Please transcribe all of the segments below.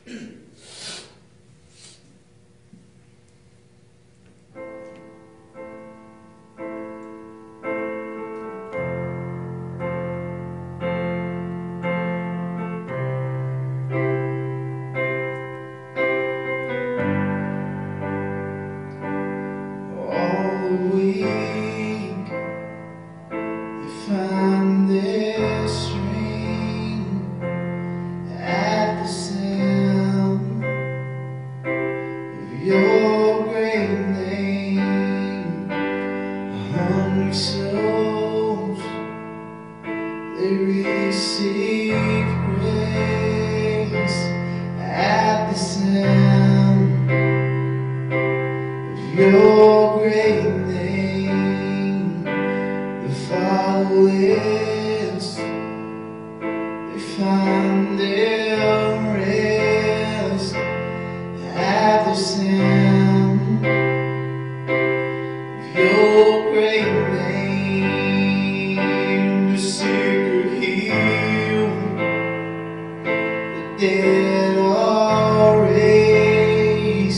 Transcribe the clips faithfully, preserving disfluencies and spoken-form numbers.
Week, they find their string at the sound of your great name. Hungry souls, they receive grace at the sound of your great name. The fatherless, they find their rest at the sound of your great name. The sick are healed, the dead are raised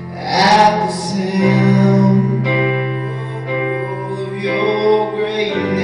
at the sound of your great name.